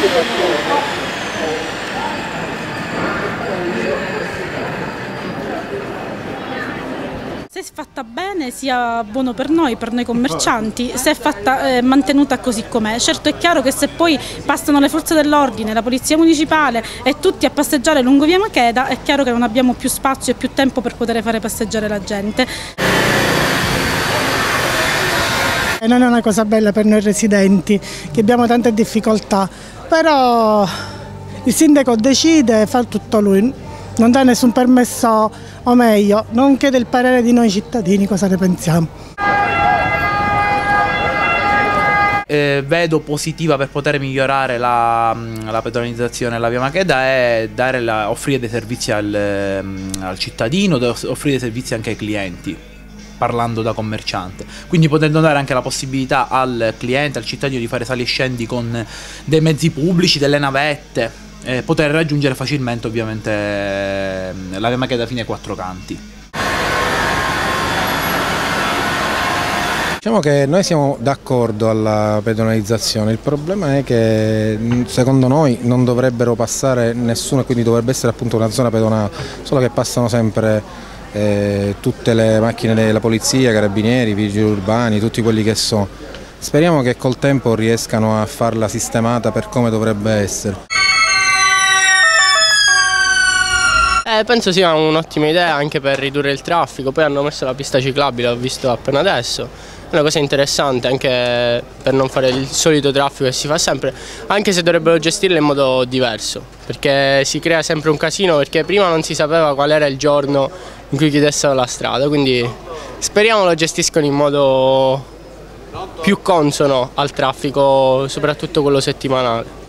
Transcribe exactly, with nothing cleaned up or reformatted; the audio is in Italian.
Se è fatta bene sia buono per noi, per noi commercianti, se è fatta, eh, mantenuta così com'è. Certo è chiaro che se poi passano le forze dell'ordine, la polizia municipale e tutti a passeggiare lungo via Macheda, è chiaro che non abbiamo più spazio e più tempo per poter fare passeggiare la gente. Non è una cosa bella per noi residenti, che abbiamo tante difficoltà, però il sindaco decide, fa tutto lui, non dà nessun permesso, o meglio, non chiede il parere di noi cittadini, cosa ne pensiamo. Eh, vedo positiva per poter migliorare la, la pedonalizzazione della via Macheda è dare la, offrire dei servizi al, al cittadino, offrire dei servizi anche ai clienti, parlando da commerciante, quindi potendo dare anche la possibilità al cliente, al cittadino di fare sali e scendi con dei mezzi pubblici, delle navette, eh, poter raggiungere facilmente ovviamente la via Macheda fino ai quattro canti. Diciamo che noi siamo d'accordo alla pedonalizzazione, il problema è che secondo noi non dovrebbero passare nessuno, quindi dovrebbe essere appunto una zona pedonale, solo che passano sempre eh, tutte le macchine della polizia, carabinieri, vigili urbani, tutti quelli che sono. Speriamo che col tempo riescano a farla sistemata per come dovrebbe essere. Eh, penso sia un'ottima idea anche per ridurre il traffico, poi hanno messo la pista ciclabile, l'ho visto appena adesso, è una cosa interessante anche per non fare il solito traffico che si fa sempre, anche se dovrebbero gestirla in modo diverso, perché si crea sempre un casino, perché prima non si sapeva qual era il giorno in cui chiudessero la strada, quindi speriamo lo gestiscono in modo più consono al traffico, soprattutto quello settimanale.